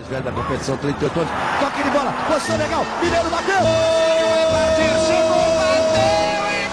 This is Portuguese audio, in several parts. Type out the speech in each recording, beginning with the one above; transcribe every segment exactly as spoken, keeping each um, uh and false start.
Velho da competição, trinta e oito anos. Toque de bola, posição legal. Mineiro bateu! Bateu, chegou, bateu e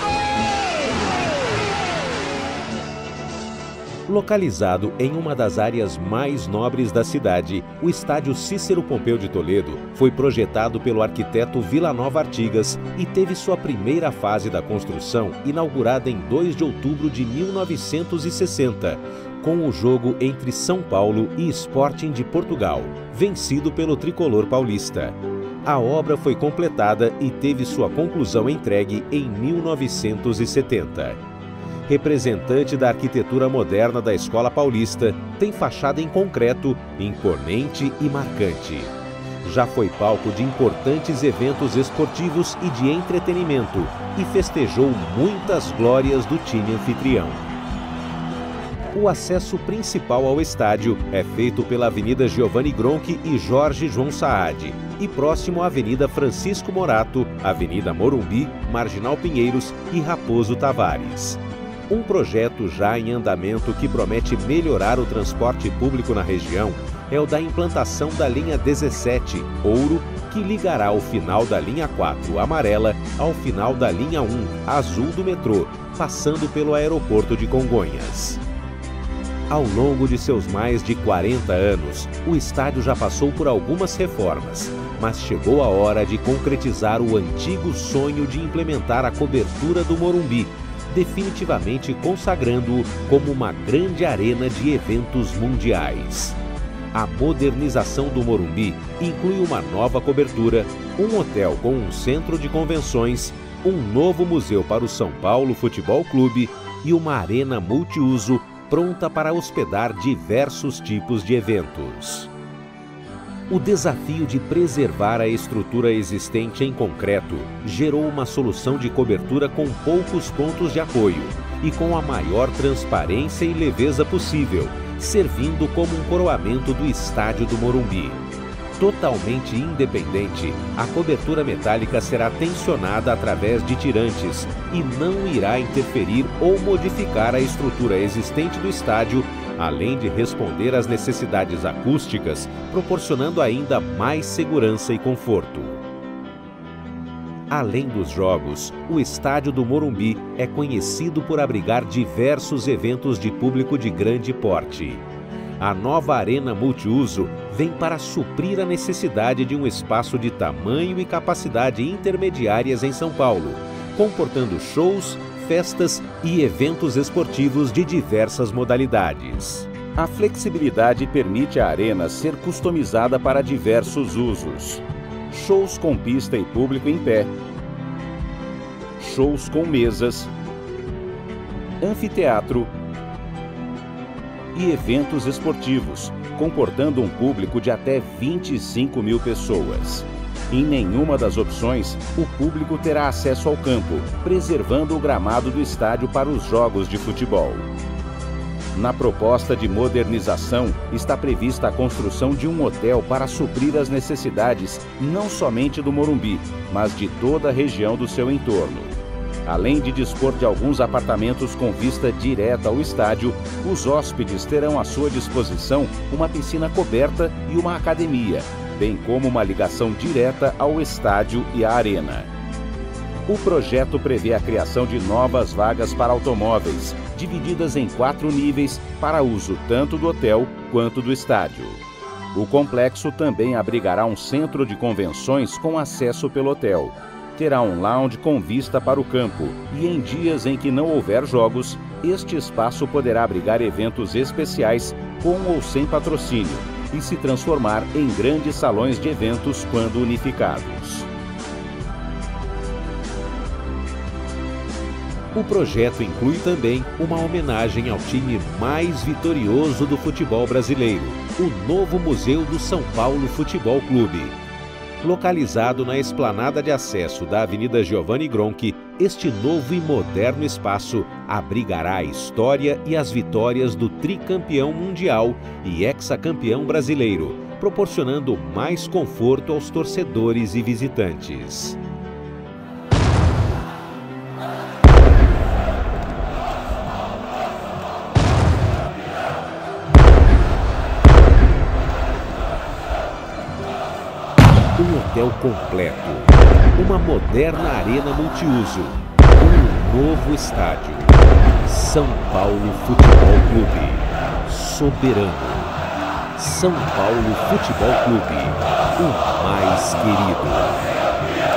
gol! Localizado em uma das áreas mais nobres da cidade, o estádio Cícero Pompeu de Toledo foi projetado pelo arquiteto Vila Nova Artigas e teve sua primeira fase da construção inaugurada em dois de outubro de mil novecentos e sessenta, com o jogo entre São Paulo e Sporting de Portugal, vencido pelo tricolor paulista. A obra foi completada e teve sua conclusão entregue em mil novecentos e setenta. Representante da arquitetura moderna da Escola Paulista, tem fachada em concreto, imponente e marcante. Já foi palco de importantes eventos esportivos e de entretenimento e festejou muitas glórias do time anfitrião. O acesso principal ao estádio é feito pela Avenida Giovanni Gronchi e Jorge João Saad, e próximo à Avenida Francisco Morato, Avenida Morumbi, Marginal Pinheiros e Raposo Tavares. Um projeto já em andamento que promete melhorar o transporte público na região é o da implantação da linha dezessete, Ouro, que ligará o final da linha quatro, amarela, ao final da linha um, azul do metrô, passando pelo aeroporto de Congonhas. Ao longo de seus mais de quarenta anos, o estádio já passou por algumas reformas, mas chegou a hora de concretizar o antigo sonho de implementar a cobertura do Morumbi, definitivamente consagrando-o como uma grande arena de eventos mundiais. A modernização do Morumbi inclui uma nova cobertura, um hotel com um centro de convenções, um novo museu para o São Paulo Futebol Clube e uma arena multiuso pronta para hospedar diversos tipos de eventos. O desafio de preservar a estrutura existente em concreto gerou uma solução de cobertura com poucos pontos de apoio e com a maior transparência e leveza possível, servindo como um coroamento do estádio do Morumbi. Totalmente independente, a cobertura metálica será tensionada através de tirantes e não irá interferir ou modificar a estrutura existente do estádio, além de responder às necessidades acústicas, proporcionando ainda mais segurança e conforto. Além dos jogos, o estádio do Morumbi é conhecido por abrigar diversos eventos de público de grande porte. A nova arena multiuso vem para suprir a necessidade de um espaço de tamanho e capacidade intermediárias em São Paulo, comportando shows, festas e eventos esportivos de diversas modalidades. A flexibilidade permite à arena ser customizada para diversos usos. Shows com pista e público em pé, shows com mesas, anfiteatro e eventos esportivos, comportando um público de até vinte e cinco mil pessoas. Em nenhuma das opções, o público terá acesso ao campo, preservando o gramado do estádio para os jogos de futebol. Na proposta de modernização, está prevista a construção de um hotel para suprir as necessidades não somente do Morumbi, mas de toda a região do seu entorno. Além de dispor de alguns apartamentos com vista direta ao estádio, os hóspedes terão à sua disposição uma piscina coberta e uma academia, bem como uma ligação direta ao estádio e à arena. O projeto prevê a criação de novas vagas para automóveis, divididas em quatro níveis para uso tanto do hotel quanto do estádio. O complexo também abrigará um centro de convenções com acesso pelo hotel. Terá um lounge com vista para o campo e, em dias em que não houver jogos, este espaço poderá abrigar eventos especiais com ou sem patrocínio e se transformar em grandes salões de eventos quando unificados. O projeto inclui também uma homenagem ao time mais vitorioso do futebol brasileiro, o novo Museu do São Paulo Futebol Clube. Localizado na esplanada de acesso da Avenida Giovanni Gronchi, este novo e moderno espaço abrigará a história e as vitórias do tricampeão mundial e hexacampeão brasileiro, proporcionando mais conforto aos torcedores e visitantes. plantel completo, uma moderna arena multiuso, um novo estádio. São Paulo Futebol Clube, soberano. São Paulo Futebol Clube, o mais querido.